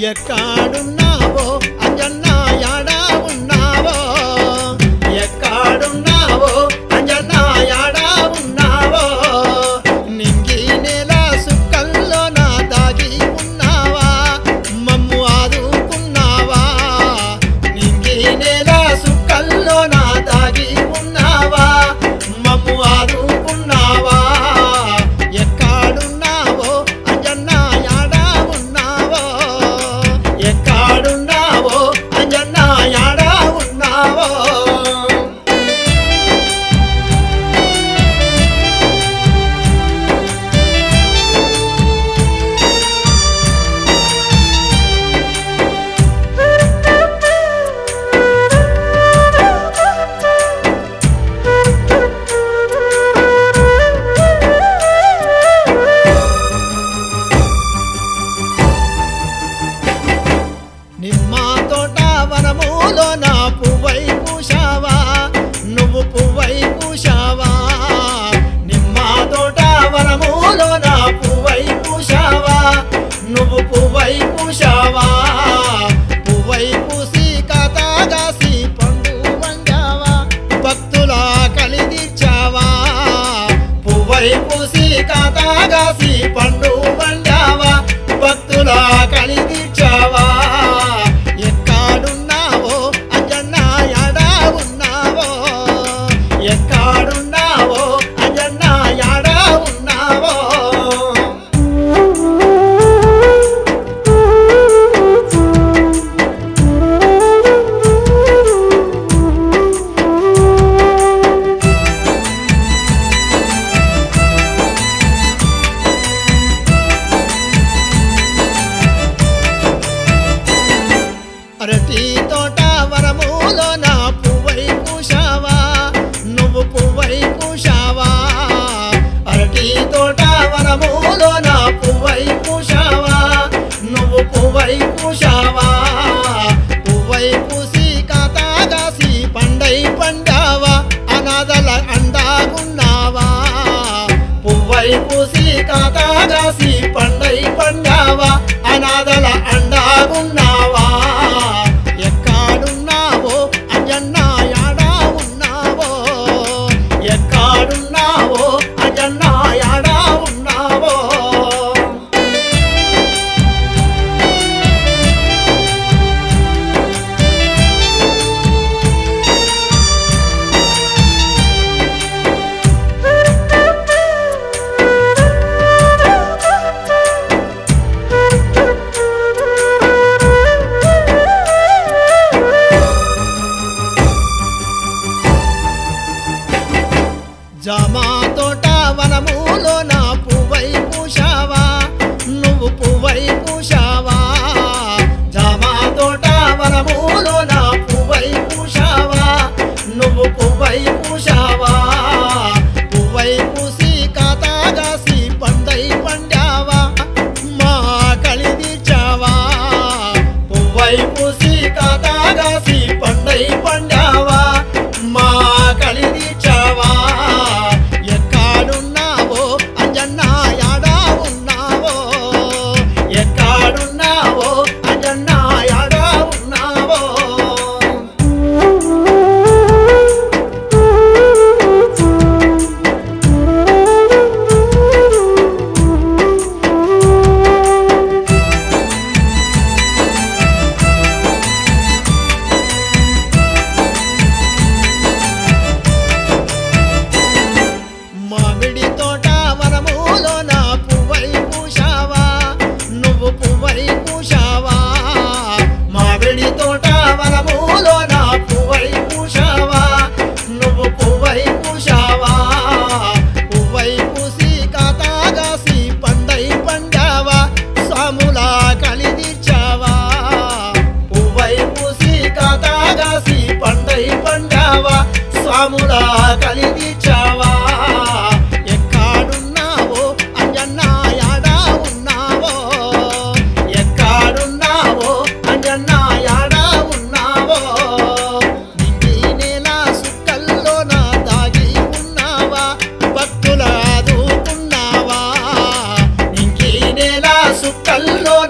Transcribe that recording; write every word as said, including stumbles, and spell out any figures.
ఎక్కడున్నావో అంజన్న యాడా ఉన్నావో ఎక్కడున్నావో అంజన్న యాడా ఉన్నావో నింగి నేల సుక్కల్లో నా దాగి ఉన్నావా మమ్ము ఆదుకున్నావా నింగి నేల సుక్కల్లో నా దాగి ఉన్నావా మమ్ము ఆదుకున్నావా ఎక్కడున్నావో అంజన్న యాడా ఉన్నావో ఎక్కడున్నావో అంజన్న యాడా ఉన్నావో నిమ్మ తోట వనములో నా పువ్వై పూశావా నువ్వు పువ్వై పూశావా నిమ్మ తోట వనములో నా పువ్వై పూశావా నువ్వు పువ్వై పూశావా పువ్వై పూసి కాతాగాసి పండు వండావా భక్తుల కలిదిచ్చావా పువ్వై పూసి కాతాగాసి పండు వండావా భక్తుల కలిదిచ్చావా ఎక్కడున్నావో అంజన్న యాడా ఉన్నావో ఎక్కడున్నావో అంజన్న యాడా ఉన్నావో అరటి తోట వనములో నా పువ్వై పూశావా నువ్వు పువ్వై పూశావా అరటి తోట వనములో నా పువ్వై పూశావా నువ్వు పువ్వై పూశావా పువ్వై పూసి కాతాగాసి పండై పండావా అనాథల అండాగున్నావా పువ్వై పూసి కాతాగాసి పండై పండావా అనాథల అండాగున్నావా ఎక్కడున్నావో అంజన్న యాడా ఉన్నావో ఎక్కడున్నావో అంజన్న యాడా ఉన్నావో జామ తోట వనములో నా పువ్వై పూశావా నువ్వు పువ్వై పూశావా జామ తోట వనములో నా పువ్వై పూశావా నువ్వు పువ్వై పూశావా పువ్వై పూసి కాతాగాసి పండై పండావా మా కలిదిచ్చావా పువ్వై పూసి కాతాగాసి పండై పండావా మా కలిదిచ్చావా ఎక్కడున్నావో అంజన్న యాడా ఉన్నావో ఎక్కడున్నావో అంజన్న యాడా ఉన్నావో మామిడి తోట వనములో నా పువ్వై పూశావా నువ్వు పువ్వై పూశావా మామిడి తోట వనములో నా పువ్వై పూశావా నువ్వు పువ్వై పూశావా పువ్వై పూసి కాతాగాసి పండై పండావా సాముల కలిదిచ్చావా పువ్వై పూసి కాతాగాసి పండై పండావా సాముల కలిదిచ్చావా ఎక్కడున్నావో అంజన్న యాడా ఉన్నావో ఎక్కడున్నావో అంజన్న యాడా ఉన్నావో నింగి నేల సుక్కల్లో నా దాగి ఉన్నావా భక్తుల ఆదుకున్నావా నింగి నేల సుక్కల్లో